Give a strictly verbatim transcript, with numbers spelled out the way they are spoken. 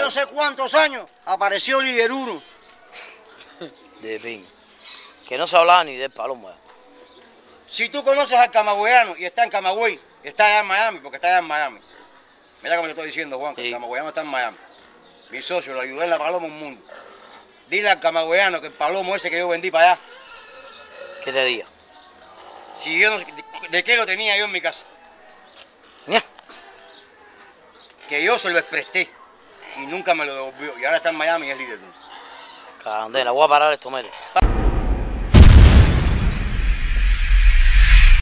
no sé cuántos años apareció líder uno. De pin. Que no se hablaba ni del Palomo. Si tú conoces al camagüeyano y está en Camagüey, está allá en Miami, porque está allá en Miami. Mira cómo le estoy diciendo, Juan, que Sí. el camagüeyano está en Miami. Mi socio lo ayudó en la Paloma un mundo. Dile al camagüeyano que el palomo ese que yo vendí para allá, ¿Qué te diga? si yo no, de, de qué lo tenía yo en mi casa, Ña. que yo se lo presté y nunca me lo devolvió. Y ahora está en Miami y es líder. Candela, voy a parar esto, mire.